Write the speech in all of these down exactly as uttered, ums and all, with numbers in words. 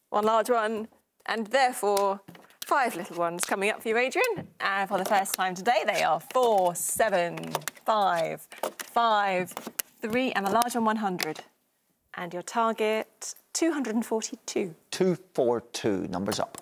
one large one, and therefore five little ones coming up for you, Adrian. And for the first time today, they are four, seven, five, five, three, and the large one, one hundred. And your target, two hundred forty-two. two forty-two, numbers up.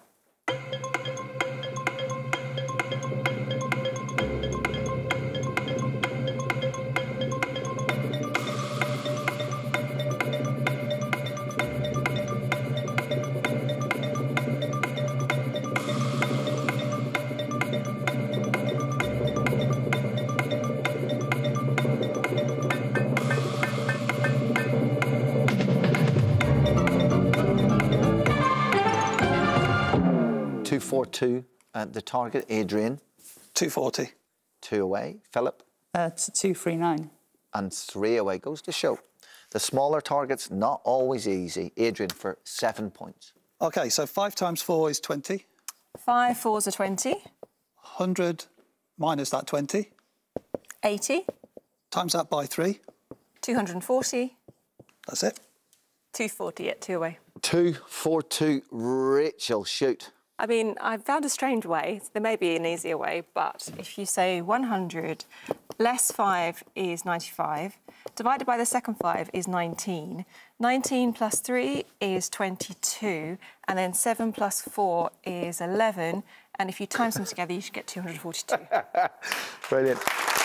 two forty-two at the target. Adrian. two forty. Two away. Philip. Uh, two thirty-nine. And three away. Goes to show. The smaller target's not always easy. Adrian for seven points. OK, so five times four is twenty. Five fours are twenty. one hundred minus that twenty. eighty. Times that by three. two hundred forty. That's it. two forty at two away. two forty-two. Rachel, shoot. I mean, I found a strange way. There may be an easier way, but if you say one hundred less five is ninety-five, divided by the second five is nineteen. nineteen plus three is twenty-two, and then seven plus four is eleven. And if you times them together, you should get two hundred forty-two. Brilliant.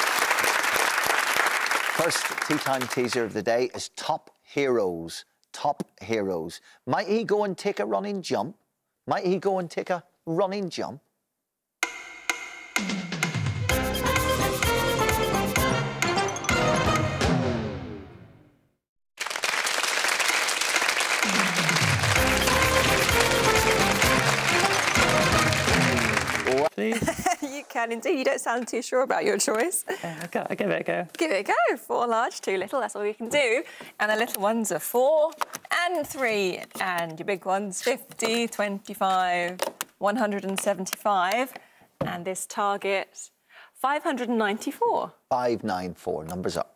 First tea-time teaser of the day is Top Heroes. Top Heroes. Might he go and take a running jump? Might he go and take a running jump? Please? You can indeed. You don't sound too sure about your choice. Yeah, I'll, go, I'll give it a go. Give it a go. Four large, two little, that's all you can do. And the little ones are four and three. And your big ones, fifty, twenty-five, one hundred seventy-five. And this target, five hundred ninety-four. five ninety-four, numbers up.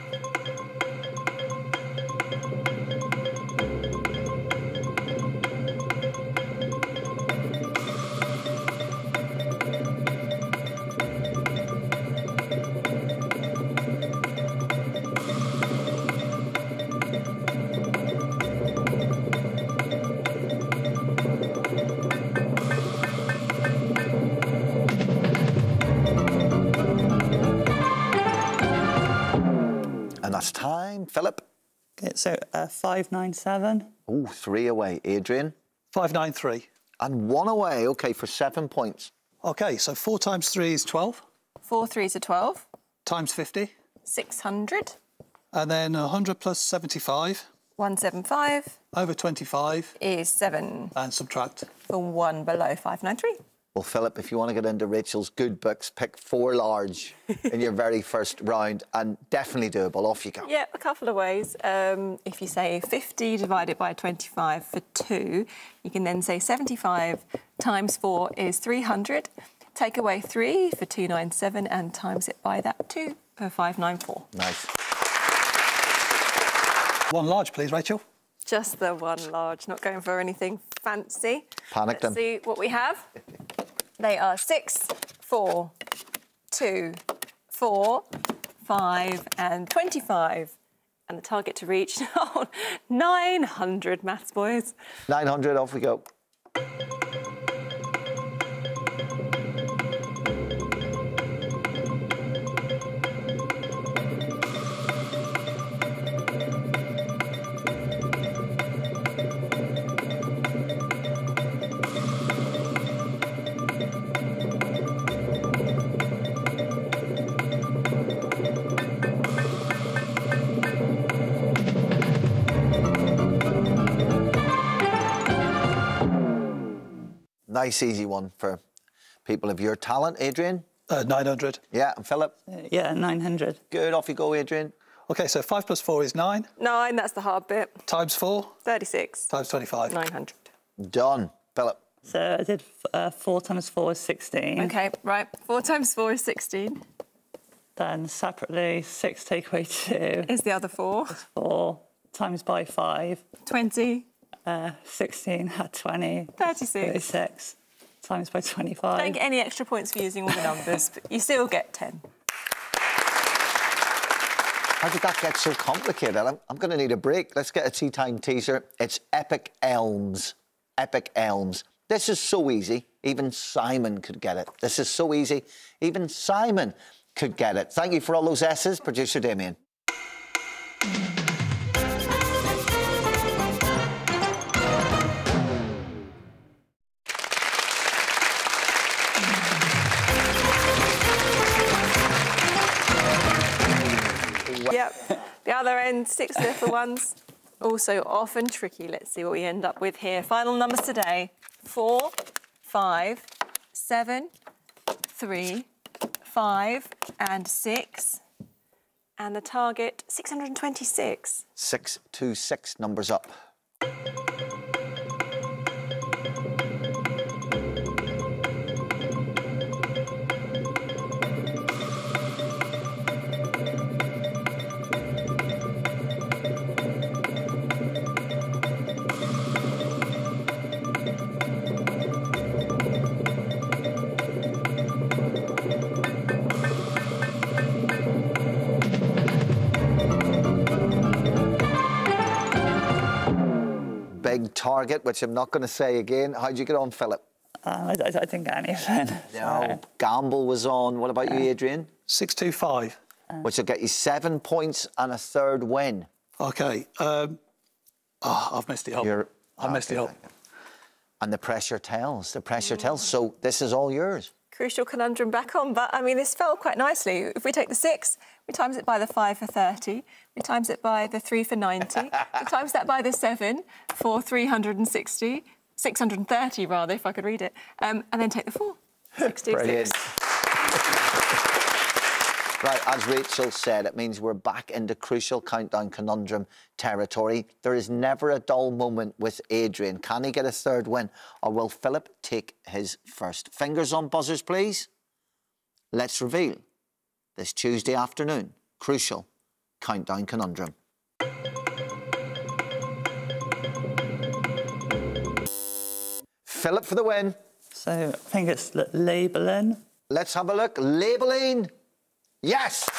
And that's time. Philip. Okay, so uh, five nine seven. Oh, three away. Adrian. five ninety-three. And one away. OK, for seven points. OK, so four times three is twelve. Four threes are twelve. Times fifty. six hundred. And then one hundred plus seventy-five. one seventy-five. Over twenty-five. Is seven. And subtract. For one below five ninety-three. Well, Philip, if you want to get into Rachel's good books, pick four large in your very first round, and definitely doable. Off you go. Yeah, a couple of ways. Um, if you say fifty divided by twenty-five for two, you can then say seventy-five times four is three hundred. Take away three for two ninety-seven and times it by that two for five ninety-four. Nice. One large, please, Rachel. Just the one large, not going for anything fancy. Panicked Let's them. see what we have. They are six, four, two, four, five, and twenty-five. And the target to reach, oh, nine hundred, maths boys. nine hundred, off we go. Nice, easy one for people of your talent. Adrian? Uh, nine hundred. Yeah, and Philip? Uh, yeah, nine hundred. Good, off you go, Adrian. OK, so five plus four is nine. Nine, that's the hard bit. Times four. thirty-six. Times twenty-five. nine hundred. Done. Philip? So I did uh, four times four is sixteen. OK, right. Four times four is sixteen. Then separately, six take away two Is the other four. is four times by five. twenty. Uh, sixteen had twenty. thirty-six. thirty-six times by twenty-five. Don't get any extra points for using all the numbers, but you still get ten. How did that get so complicated? I'm, I'm going to need a break. Let's get a tea time teaser. It's Epic Elms. Epic Elms. This is so easy. Even Simon could get it. This is so easy. Even Simon could get it. Thank you for all those S's, producer Damien. Yep. The other end, six little ones. Also often tricky. Let's see what we end up with here. Final numbers today. Four, five, seven, three, five, and six. And the target, six hundred twenty-six. Six, two, six, numbers up. Big target, which I'm not going to say again. How'd you get on, Philip? Um, I, I, I didn't get anything. No. Gamble was on. What about you, Adrian? six two five. Which will get you seven points and a third win. OK. Um, oh, I've messed it up. You're, I've messed okay. it up. And the pressure tells. The pressure tells. So this is all yours. Crucial conundrum back on, but I mean, this fell quite nicely. If we take the six, we times it by the five for thirty, we times it by the three for ninety, we times that by the seven for three hundred sixty, six hundred thirty rather, if I could read it, um, and then take the four. Brilliant. Right, as Rachel said, it means we're back into Crucial Countdown Conundrum territory. There is never a dull moment with Adrian. Can he get a third win, or will Philip take his first? Fingers on buzzers, please. Let's reveal this Tuesday afternoon Crucial Countdown Conundrum. Philip for the win. So I think it's labelling. Let's have a look. Labelling. Yes!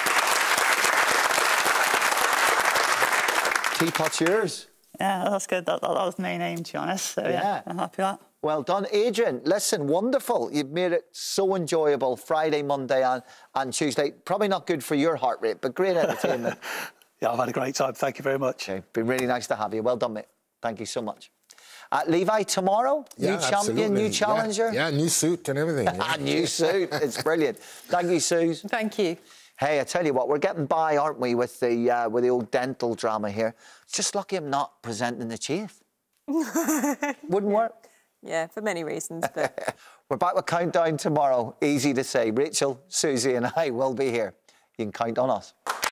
Teapot's yours. Yeah, that's good. That, that, that was my name, to be honest. So, yeah, Yeah. I'm happy with that. Well done, Adrian. Listen, wonderful. You've made it so enjoyable Friday, Monday and, and Tuesday. Probably not good for your heart rate, but great entertainment. Yeah, I've had a great time. Thank you very much. Okay, been really nice to have you. Well done, mate. Thank you so much. Uh, Levi, tomorrow, Yeah, new champion, absolutely. new challenger. Yeah, yeah, new suit and everything. Yeah. New suit. It's brilliant. Thank you, Suze. Thank you. Hey, I tell you what, we're getting by, aren't we, with the uh, with the old dental drama here. Just lucky I'm not presenting the chief. Wouldn't work. Yeah, for many reasons, but... We're back with Countdown tomorrow. Easy to say. Rachel, Susie and I will be here. You can count on us.